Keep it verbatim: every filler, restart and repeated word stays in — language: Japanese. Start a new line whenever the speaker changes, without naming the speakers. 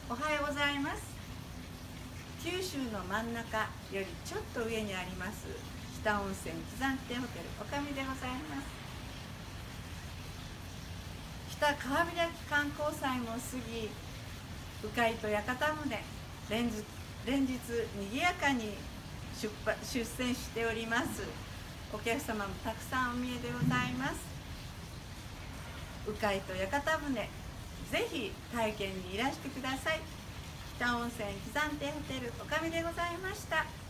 おはようございます。九州の真ん中よりちょっと上にあります北温泉喜山亭ホテルおかみでございます。北川開き観光祭も過ぎ、鵜飼と屋形船連日連日にぎやかに出発出船しております。お客様もたくさんお見えでございます。鵜飼と屋形船、ぜひ体験にいらしてください。北温泉喜山亭ホテルおかみでございました。